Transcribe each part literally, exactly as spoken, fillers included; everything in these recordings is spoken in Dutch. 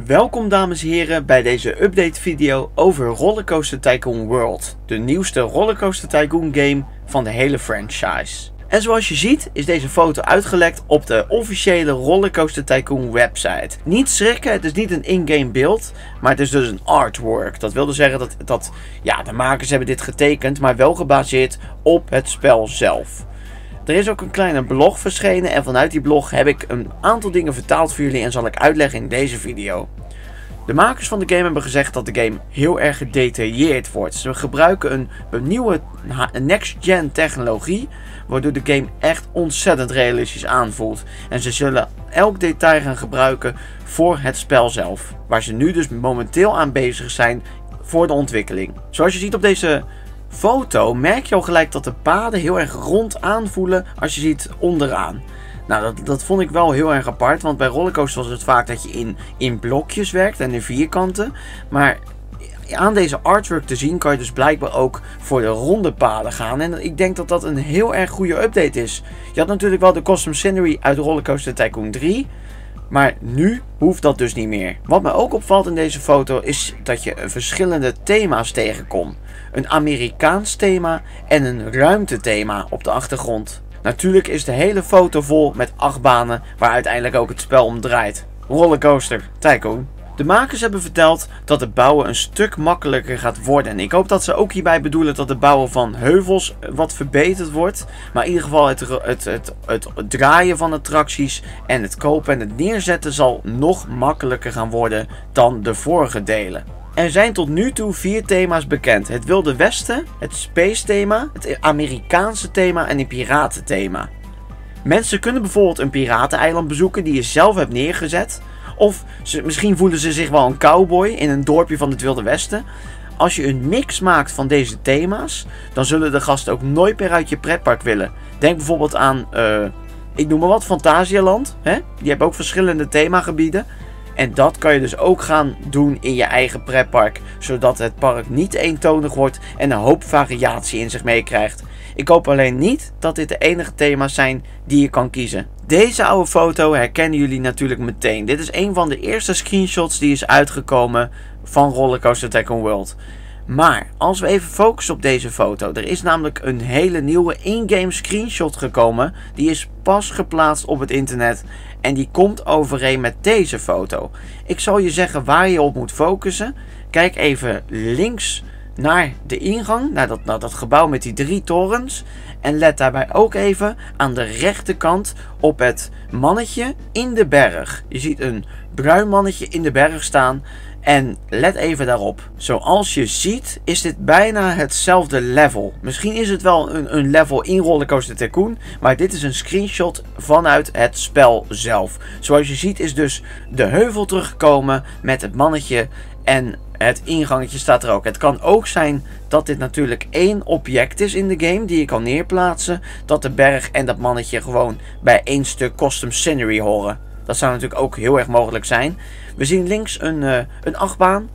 Welkom dames en heren bij deze update video over Rollercoaster Tycoon World, de nieuwste Rollercoaster Tycoon game van de hele franchise. En zoals je ziet is deze foto uitgelekt op de officiële Rollercoaster Tycoon website. Niet schrikken, het is niet een in-game beeld, maar het is dus een artwork. Dat wil dus zeggen dat, dat ja, de makers hebben dit getekend, maar wel gebaseerd op het spel zelf. Er is ook een kleine blog verschenen en vanuit die blog heb ik een aantal dingen vertaald voor jullie en zal ik uitleggen in deze video. De makers van de game hebben gezegd dat de game heel erg gedetailleerd wordt. Ze gebruiken een, een nieuwe next-gen technologie, waardoor de game echt ontzettend realistisch aanvoelt. En ze zullen elk detail gaan gebruiken voor het spel zelf, waar ze nu dus momenteel aan bezig zijn voor de ontwikkeling. Zoals je ziet op deze foto merk je al gelijk dat de paden heel erg rond aanvoelen als je ziet onderaan. Nou, dat, dat vond ik wel heel erg apart, want bij rollercoasters was het vaak dat je in, in blokjes werkt en in vierkanten. Maar aan deze artwork te zien kan je dus blijkbaar ook voor de ronde paden gaan. En ik denk dat dat een heel erg goede update is. Je had natuurlijk wel de custom scenery uit Rollercoaster Tycoon drie. Maar nu hoeft dat dus niet meer. Wat me ook opvalt in deze foto is dat je verschillende thema's tegenkomt. Een Amerikaans thema en een ruimtethema op de achtergrond. Natuurlijk is de hele foto vol met achtbanen waar uiteindelijk ook het spel om draait. Rollercoaster Tycoon. De makers hebben verteld dat het bouwen een stuk makkelijker gaat worden. En ik hoop dat ze ook hierbij bedoelen dat het bouwen van heuvels wat verbeterd wordt. Maar in ieder geval het, het, het, het, het draaien van attracties en het kopen en het neerzetten zal nog makkelijker gaan worden dan de vorige delen. Er zijn tot nu toe vier thema's bekend. Het Wilde Westen, het Space thema, het Amerikaanse thema en het Piratenthema. Mensen kunnen bijvoorbeeld een pirateneiland bezoeken die je zelf hebt neergezet. Of ze, misschien voelen ze zich wel een cowboy in een dorpje van het Wilde Westen. Als je een mix maakt van deze thema's, dan zullen de gasten ook nooit meer uit je pretpark willen. Denk bijvoorbeeld aan, uh, ik noem maar wat, Fantasialand. Hè? Die hebben ook verschillende themagebieden. En dat kan je dus ook gaan doen in je eigen pretpark, zodat het park niet eentonig wordt en een hoop variatie in zich meekrijgt. Ik hoop alleen niet dat dit de enige thema's zijn die je kan kiezen. Deze oude foto herkennen jullie natuurlijk meteen. Dit is een van de eerste screenshots die is uitgekomen van Rollercoaster Tycoon World. Maar als we even focussen op deze foto. Er is namelijk een hele nieuwe in-game screenshot gekomen. Die is pas geplaatst op het internet. En die komt overeen met deze foto. Ik zal je zeggen waar je op moet focussen. Kijk even links naar de ingang. Naar dat, naar dat gebouw met die drie torens. En let daarbij ook even aan de rechterkant op het mannetje in de berg. Je ziet een bruin mannetje in de berg staan. En let even daarop. Zoals je ziet is dit bijna hetzelfde level. Misschien is het wel een, een level in Rollercoaster Tycoon. Maar dit is een screenshot vanuit het spel zelf. Zoals je ziet is dus de heuvel teruggekomen met het mannetje. En het ingangetje staat er ook. Het kan ook zijn dat dit natuurlijk één object is in de game die je kan neerplaatsen. Dat de berg en dat mannetje gewoon bij één stuk custom scenery horen. Dat zou natuurlijk ook heel erg mogelijk zijn. We zien links een, uh, een achtbaan.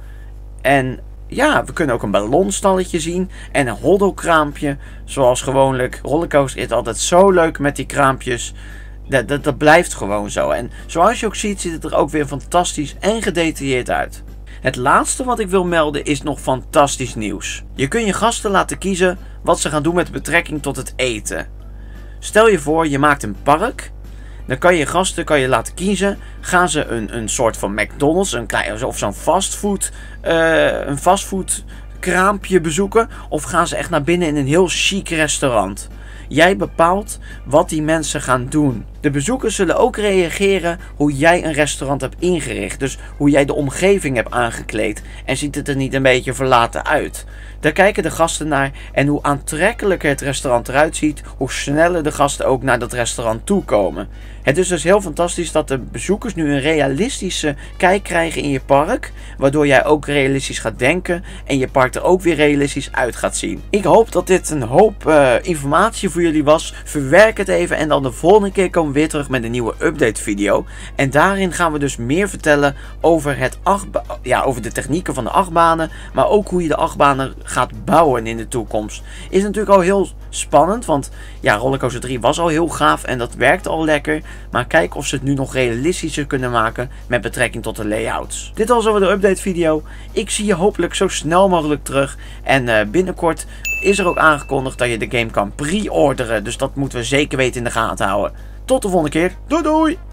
En ja, we kunnen ook een ballonstalletje zien. En een hoddelkraampje. Zoals gewoonlijk. Rollercoaster is altijd zo leuk met die kraampjes. Dat, dat, dat blijft gewoon zo. En zoals je ook ziet, ziet het er ook weer fantastisch en gedetailleerd uit. Het laatste wat ik wil melden is nog fantastisch nieuws. Je kunt je gasten laten kiezen wat ze gaan doen met betrekking tot het eten. Stel je voor, je maakt een park. Dan kan je gasten kan je laten kiezen. Gaan ze een, een soort van McDonald's een klein, of zo'n fastfood, uh, een fastfood kraampje bezoeken. Of gaan ze echt naar binnen in een heel chic restaurant. Jij bepaalt wat die mensen gaan doen. De bezoekers zullen ook reageren hoe jij een restaurant hebt ingericht. Dus hoe jij de omgeving hebt aangekleed. En ziet het er niet een beetje verlaten uit. Daar kijken de gasten naar. En hoe aantrekkelijker het restaurant eruit ziet, hoe sneller de gasten ook naar dat restaurant toe komen. Het is dus heel fantastisch dat de bezoekers nu een realistische kijk krijgen in je park. Waardoor jij ook realistisch gaat denken. En je park er ook weer realistisch uit gaat zien. Ik hoop dat dit een hoop uh, informatie voor jullie was. Verwerk het even en dan de volgende keer komen we weer terug met een nieuwe update video. En daarin gaan we dus meer vertellen over, het achtba ja, over de technieken van de achtbanen. Maar ook hoe je de achtbanen gaat bouwen in de toekomst. Is natuurlijk al heel spannend. Want ja, Rollercoaster drie was al heel gaaf en dat werkte al lekker. maar kijk of ze het nu nog realistischer kunnen maken met betrekking tot de layouts. Dit was over de update video. Ik zie je hopelijk zo snel mogelijk terug. En uh, binnenkort is er ook aangekondigd dat je de game kan pre-orderen. Dus dat moeten we zeker weten in de gaten houden. Tot de volgende keer. Doei doei!